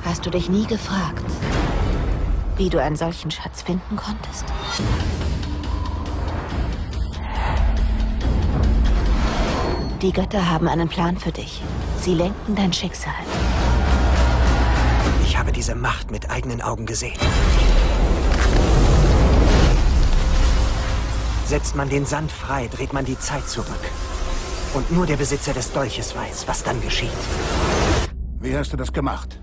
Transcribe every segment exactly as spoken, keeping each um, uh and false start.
Hast du dich nie gefragt, wie du einen solchen Schatz finden konntest? Die Götter haben einen Plan für dich. Sie lenken dein Schicksal. Ich habe diese Macht mit eigenen Augen gesehen. Setzt man den Sand frei, dreht man die Zeit zurück. Und nur der Besitzer des Dolches weiß, was dann geschieht. Wie hast du das gemacht?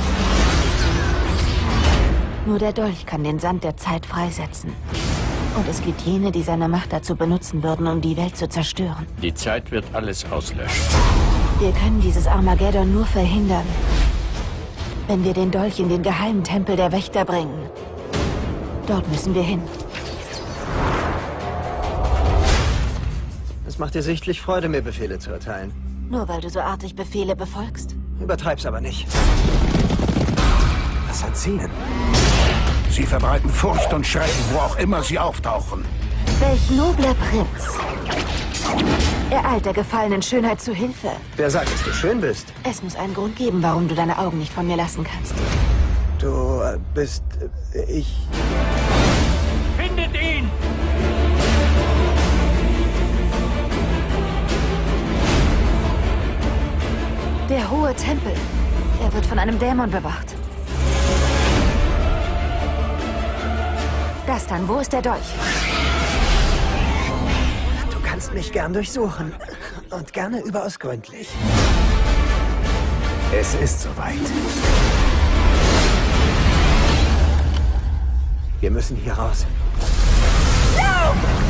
Nur der Dolch kann den Sand der Zeit freisetzen. Und es gibt jene, die seine Macht dazu benutzen würden, um die Welt zu zerstören. Die Zeit wird alles auslöschen. Wir können dieses Armageddon nur verhindern, wenn wir den Dolch in den geheimen Tempel der Wächter bringen. Dort müssen wir hin. Es macht dir sichtlich Freude, mir Befehle zu erteilen. Nur weil du so artig Befehle befolgst. Übertreib's aber nicht. Was hat sie denn? Sie verbreiten Furcht und Schrecken, wo auch immer sie auftauchen. Welch nobler Prinz. Er eilt der gefallenen Schönheit zu Hilfe. Wer sagt, dass du schön bist? Es muss einen Grund geben, warum du deine Augen nicht von mir lassen kannst. Du äh, bist... Äh, ich... Findet ihn! Der hohe Tempel. Er wird von einem Dämon bewacht. Das dann, wo ist der Dolch? Du kannst mich gern durchsuchen. Und gerne überaus gründlich. Es ist soweit. Wir müssen hier raus. No!